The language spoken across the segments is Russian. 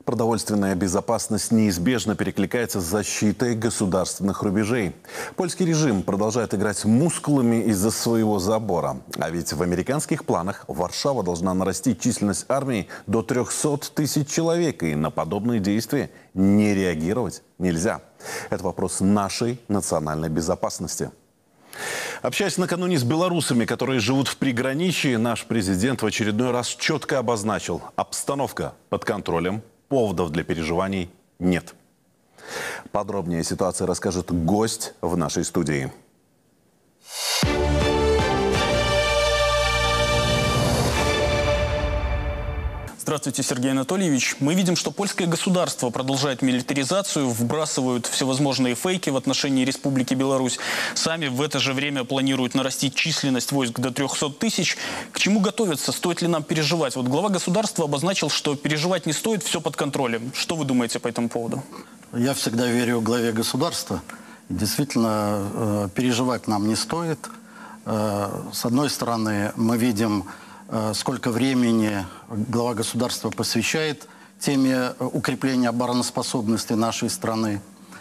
Продовольственная безопасность неизбежно перекликается с защитой государственных рубежей. Польский режим продолжает играть мускулами из-за своего забора. А ведь в американских планах Варшава должна нарастить численность армии до 300 тысяч человек. И на подобные действия не реагировать нельзя. Это вопрос нашей национальной безопасности. Общаясь накануне с белорусами, которые живут в приграничье, наш президент в очередной раз четко обозначил: обстановка под контролем, поводов для переживаний нет. Подробнее о ситуации расскажет гость в нашей студии. Здравствуйте, Сергей Анатольевич. Мы видим, что польское государство продолжает милитаризацию, вбрасывают всевозможные фейки в отношении Республики Беларусь. Сами в это же время планируют нарастить численность войск до 300 тысяч. К чему готовятся? Стоит ли нам переживать? Вот глава государства обозначил, что переживать не стоит, все под контролем. Что вы думаете по этому поводу? Я всегда верю главе государства. Действительно, переживать нам не стоит. С одной стороны, мы видим, сколько времени глава государства посвящает теме укрепления обороноспособности нашей страны.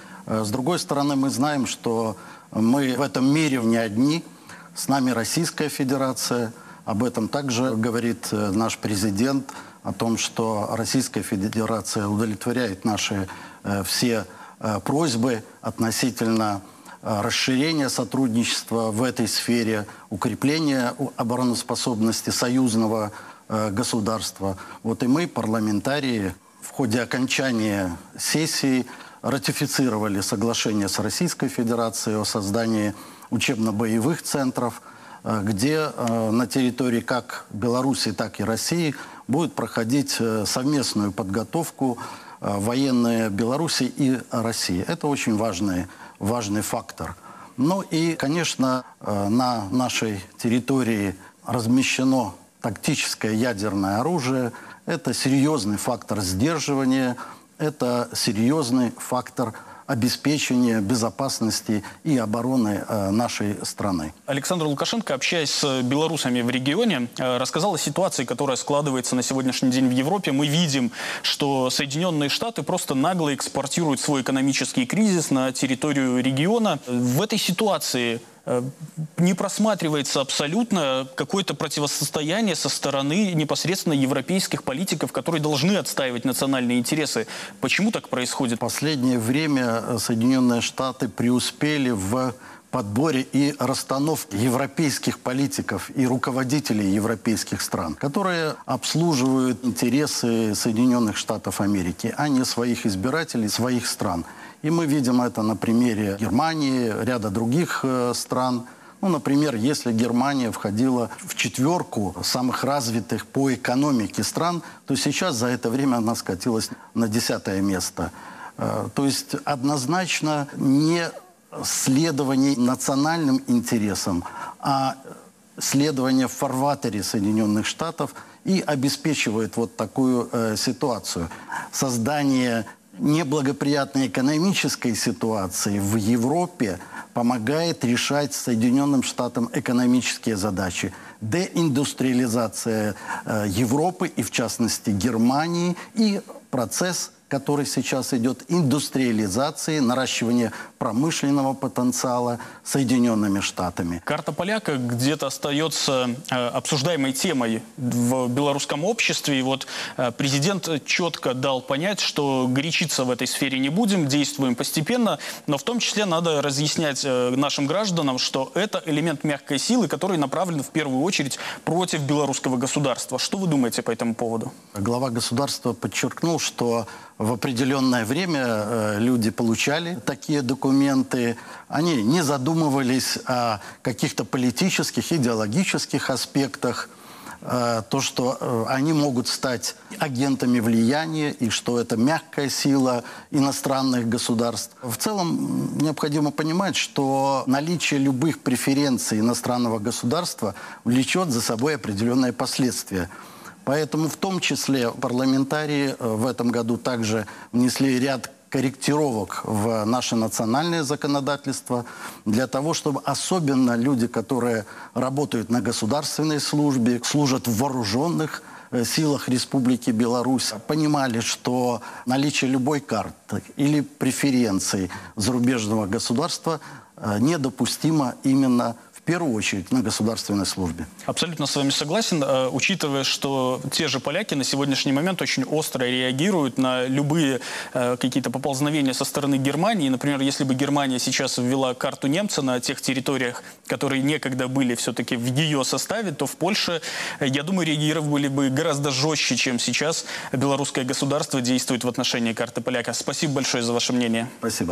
С другой стороны, мы знаем, что мы в этом мире не одни. С нами Российская Федерация. Об этом также говорит наш президент, о том, что Российская Федерация удовлетворяет наши все просьбы относительно расширение сотрудничества в этой сфере, укрепление обороноспособности союзного государства. Вот и мы, парламентарии, в ходе окончания сессии ратифицировали соглашение с Российской Федерацией о создании учебно-боевых центров, где на территории как Беларуси, так и России будет проходить совместную подготовку военные Беларуси и России. Это очень важный фактор. Ну и, конечно, на нашей территории размещено тактическое ядерное оружие. Это серьезный фактор сдерживания, это серьезный фактор обеспечения безопасности и обороны нашей страны. Александр Лукашенко, общаясь с белорусами в регионе, рассказал о ситуации, которая складывается на сегодняшний день в Европе. Мы видим, что Соединенные Штаты просто нагло экспортируют свой экономический кризис на территорию региона. В этой ситуации не просматривается абсолютно какое-то противостояние со стороны непосредственно европейских политиков, которые должны отстаивать национальные интересы. Почему так происходит? В последнее время Соединенные Штаты преуспели в подборе и расстановке европейских политиков и руководителей европейских стран, которые обслуживают интересы Соединенных Штатов Америки, а не своих избирателей, своих стран. И мы видим это на примере Германии, ряда других стран. Ну, например, если Германия входила в четверку самых развитых по экономике стран, то сейчас за это время она скатилась на 10-е место. То есть однозначно не следование национальным интересам, а следование в фарватере Соединенных Штатов и обеспечивает вот такую ситуацию. Создание неблагоприятной экономической ситуации в Европе помогает решать Соединенным Штатам экономические задачи. Деиндустриализация Европы и, в частности, Германии, и процесс, который сейчас идет, индустриализации, наращивания промышленного потенциала Соединенными Штатами. Карта поляка где-то остается обсуждаемой темой в белорусском обществе. И вот президент четко дал понять, что горячиться в этой сфере не будем, действуем постепенно. Но в том числе надо разъяснять нашим гражданам, что это элемент мягкой силы, который направлен в первую очередь против белорусского государства. Что вы думаете по этому поводу? Глава государства подчеркнул, что в определенное время люди получали такие документы. Они не задумывались о каких-то политических, идеологических аспектах. То, что они могут стать агентами влияния и что это мягкая сила иностранных государств. В целом необходимо понимать, что наличие любых преференций иностранного государства влечет за собой определенные последствия. Поэтому в том числе парламентарии в этом году также внесли ряд корректировок в наше национальное законодательство для того, чтобы особенно люди, которые работают на государственной службе, служат в вооруженных силах Республики Беларусь понимали, что наличие любой карты или преференции зарубежного государства недопустимо именно в первую очередь на государственной службе. Абсолютно с вами согласен, учитывая, что те же поляки на сегодняшний момент очень остро реагируют на любые какие-то поползновения со стороны Германии. Например, если бы Германия сейчас ввела карту немца на тех территориях, которые некогда были все-таки в ее составе, то в Польше, я думаю, реагировали бы гораздо жестче, чем сейчас белорусское государство действует в отношении карты поляка. Спасибо большое за ваше мнение. Спасибо.